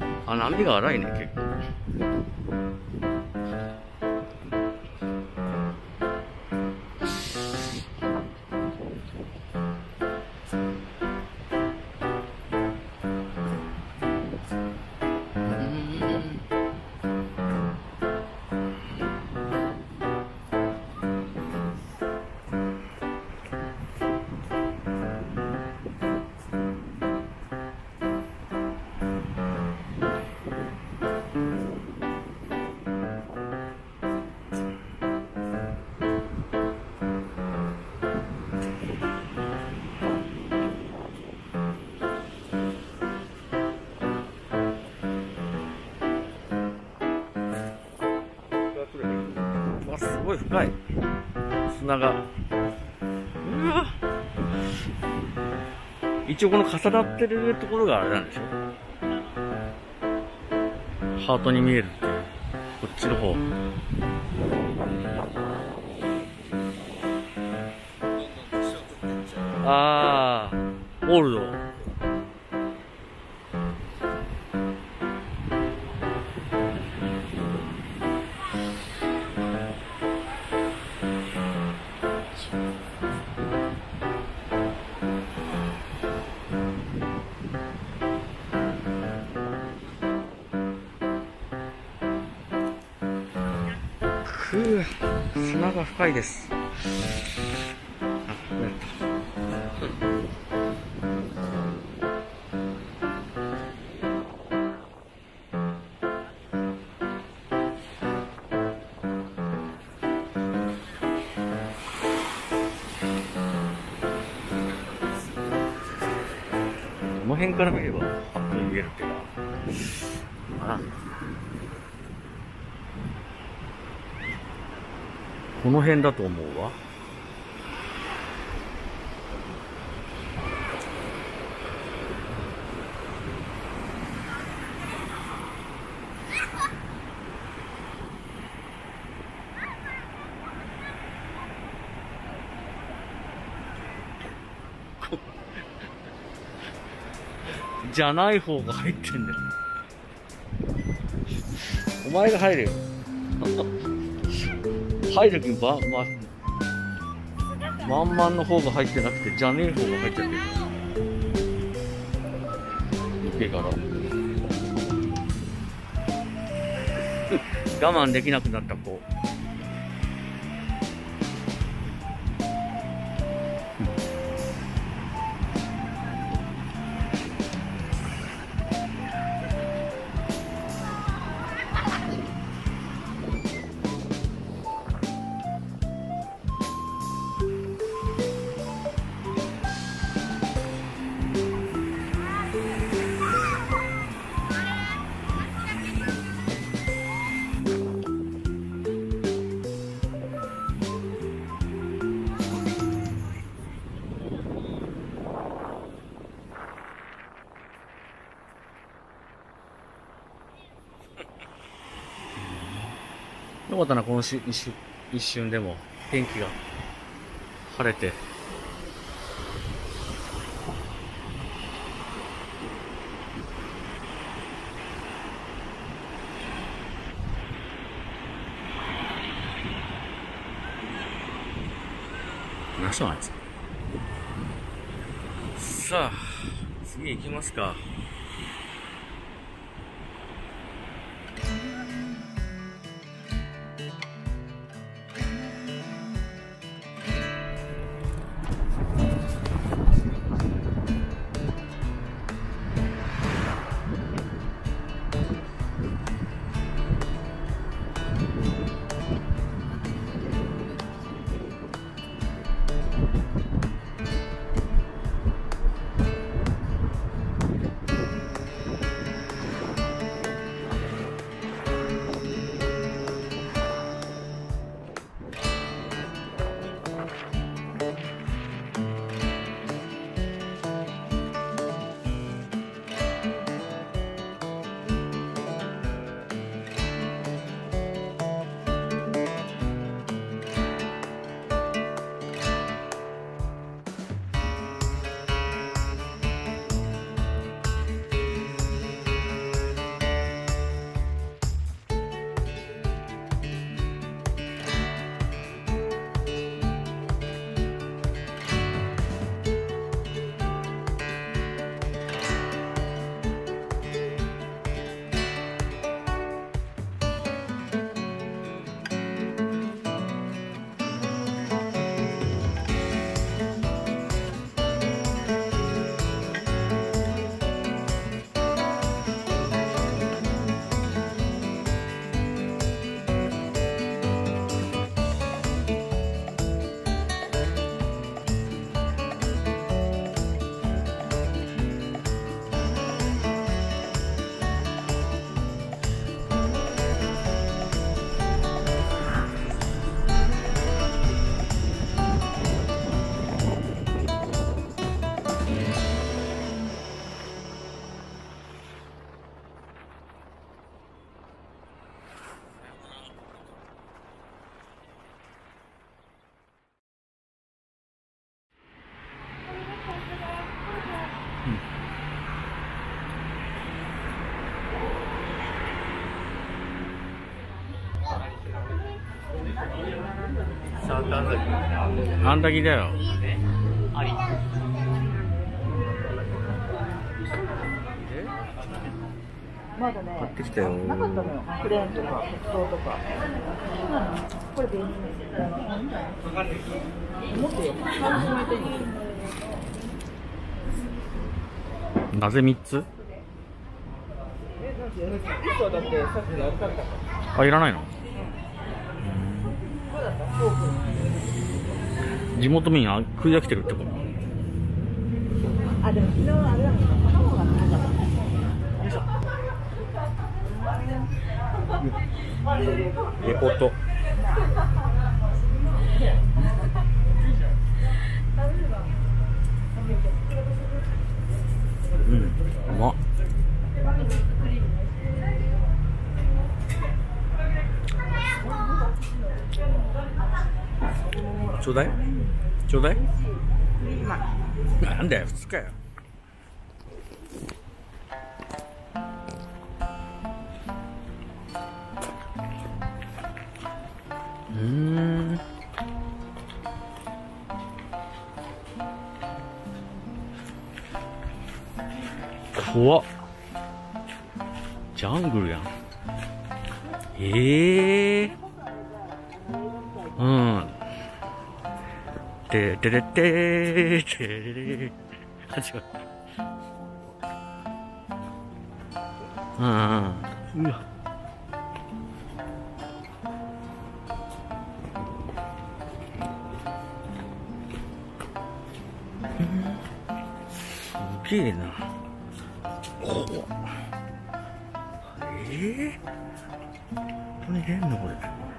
あ、波が荒いね、結構。わ、すごい深い。砂が。うわ。一応この重なってるところがあれなんでしょ？ハートに見えるっていう。こっちの方。あー、オールド。砂が深いです。あ、こうやったこの辺から見ればハッピーに見えるっていうか、あ、この辺だと思うわ。じゃない方が入ってんだよ。お前が入れよ。入る気満々の方が入ってなくて、じゃねえ方が入っちゃってる。池から我慢できなくなった子。よかったな、この一瞬でも天気が晴れて。何しょあいつ。さあ、次行きますか。 あんだけだよ。 まだね、 買ってきたよ。 なかったのよ。クレーンとか鉄塔とか。これ便利ですよ。もっとよ。3種類いいんですよ。 なぜ3つ？ なんで1個だってさっきのかったから。 あ、いらないの？ そうだったフォーク。 地元民は食い飽きてるってこと？ あ、でも昨日あれだもん。卵がなかった。よいしょ。 レポート。うん、うまっ。ちょうだいちょうだい。なんだよ、2日よ。怖っ。ジャングルやん。うん。ててててててて。始まった。うん。うわ。すげえな。怖っ。本当に出んのこれ。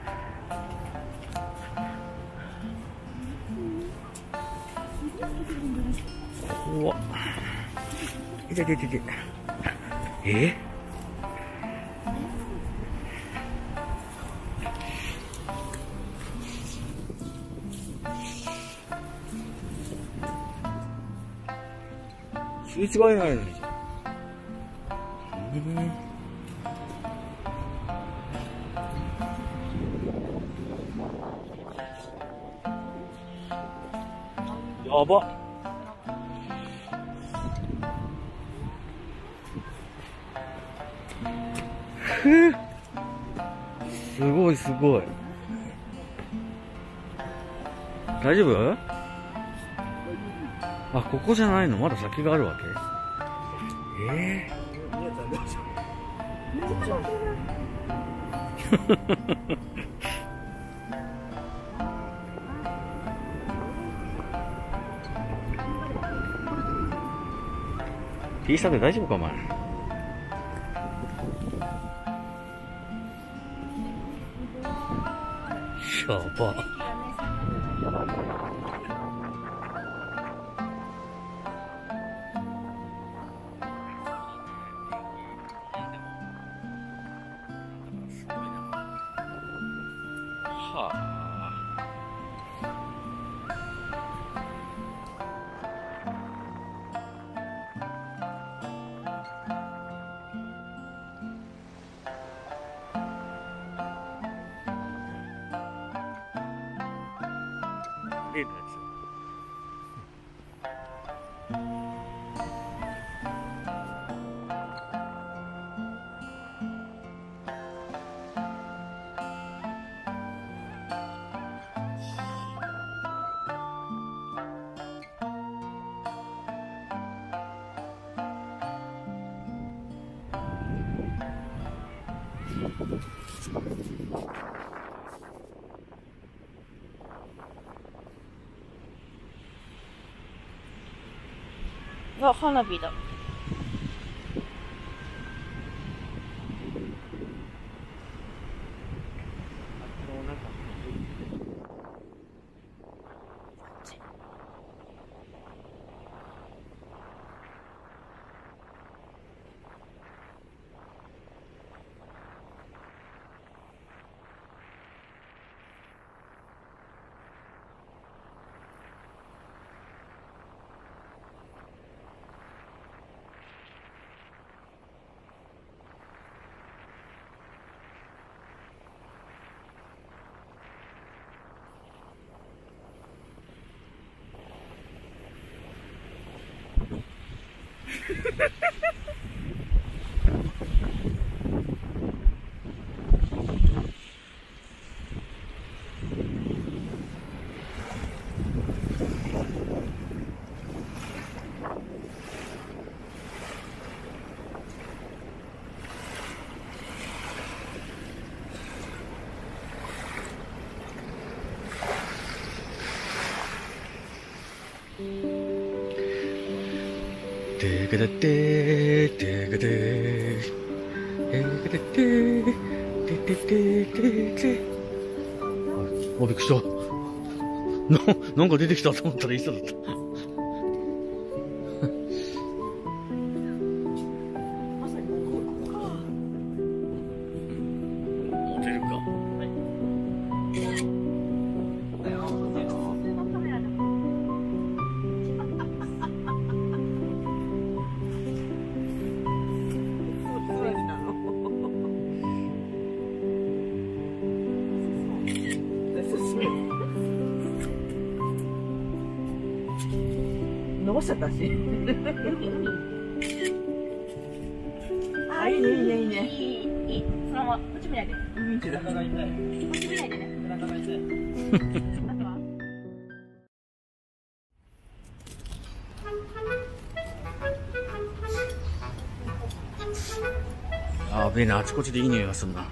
怖っ。いてててて。すれ違いないのに。やばっ。すごいすごい。大丈夫？あ、ここじゃないの？まだ先があるわけ？P さんで大丈夫かお前。やば。はあ。例のやつ。 あ、花火だ。 てけてててけててけてててててて。あ、びっくりした。なんか出てきたと思ったらいい人だった。モテるか。 伸ばしちゃったし。あ、いいね、いいね、いいね。 いい。そのまま、こっち見ないで。 うん、背中が痛い。 こっち見ないでね。 背中が痛い。 あとはあべえな、あちこちでいい匂いがするな。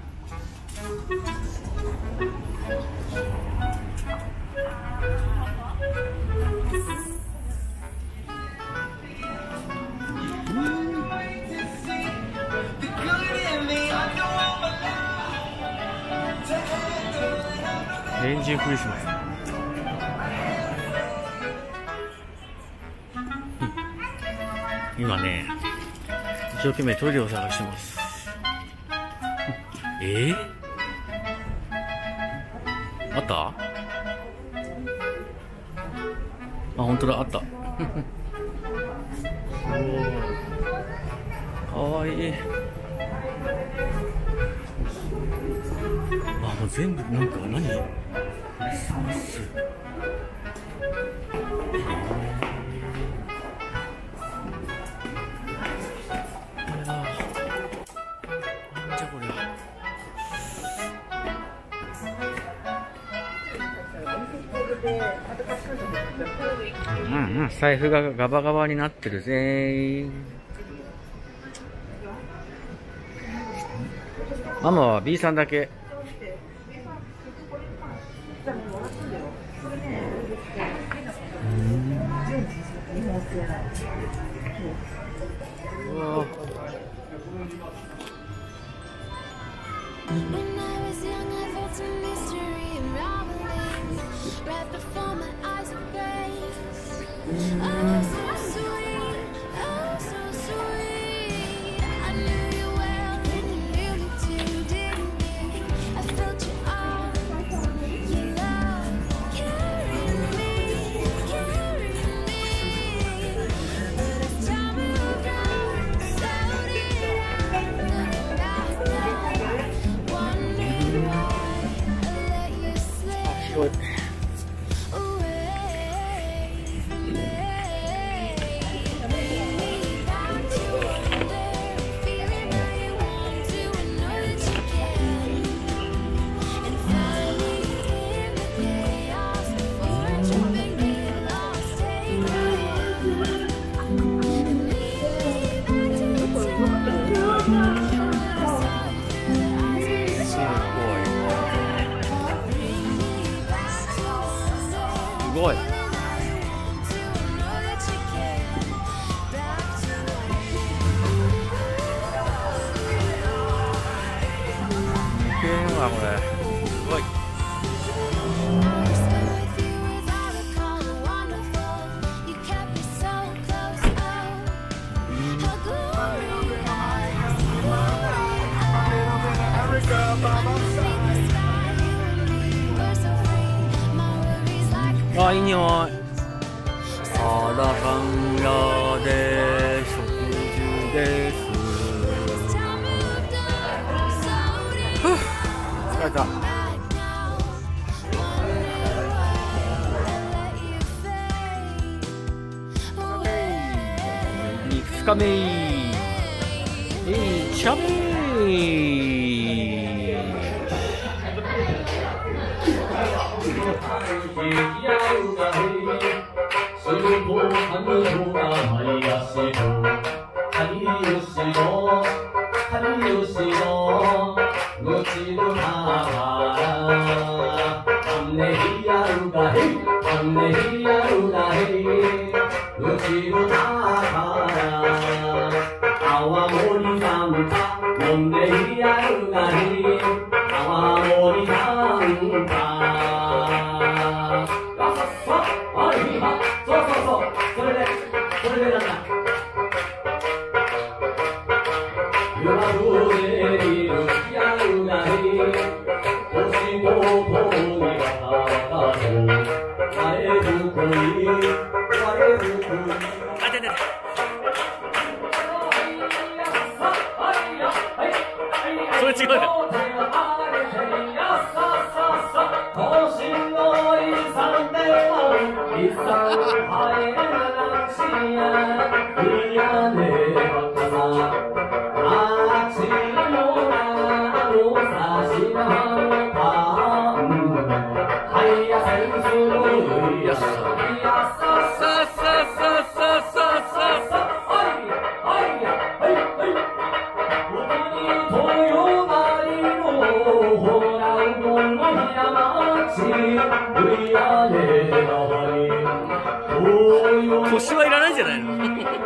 レンジクリスマス。今ね、一生懸命トイレを探してます。あった？あ、本当だ、あった。かわいい。あ、もう全部なんか何？クリスマス。なんじゃこりゃ。うんうん、財布がガバガバになってるぜ。ママは B さんだけ。うわ。すごい。これすごい。あ、いい匂い。あらかんらで食事です。疲れた。2日目しゃべー。うちの宝やるがいい泡盛なんだあれ今そうそれでなんだ夜でいるやるがいいお仕事には晴れるといいあ、出てる。それ違うじゃん。腰はいらないんじゃないの？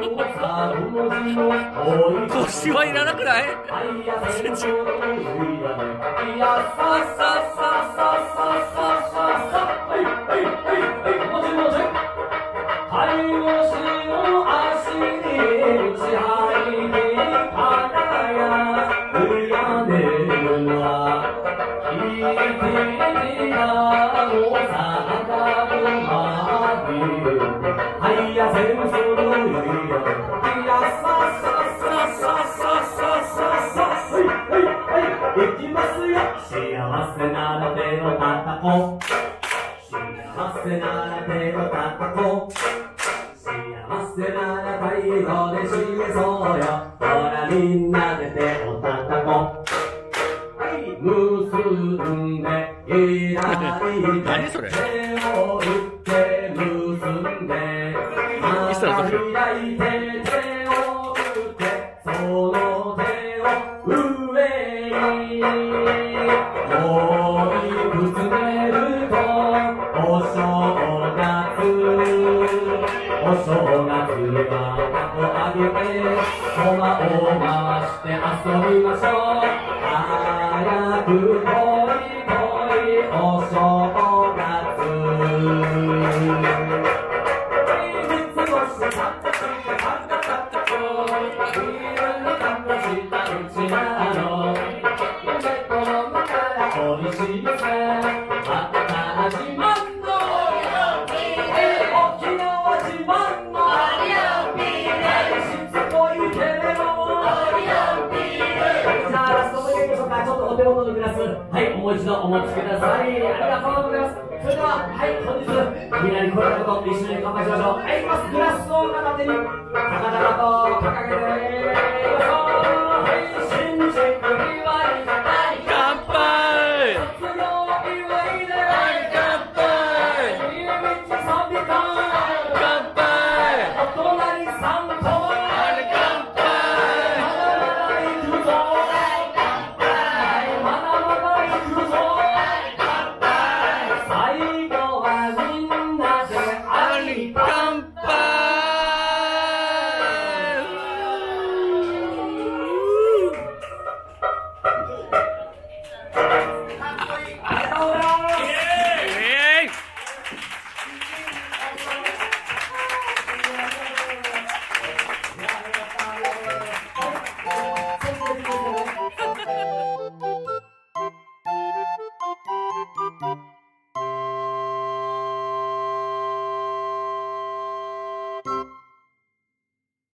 腰はいらなくない？全然違う。 幸せなら手を叩こう幸せなら手を叩こう幸せなら太陽で示そうよほらみんなで手を叩こう結んで左何それ？ 手を打って結んでいつだろう？ 開いて手を打ってその手を上に追いぶつめるとお正月は凧あげて駒を回して遊びましょう早く来いお正月三つ星三つ星三つ星ビールに感動したうちなのおいしいぜまた自慢の沖縄自慢のしつこいけれどさあラストもいきましょうかちょっとお手元のグラスはいもう一度お持ちくださいありがとうございますそれでははい本日みんなにこれらこと一緒に乾杯しましょうはいいきますグラスを片手に高々と掲げていきましょうはい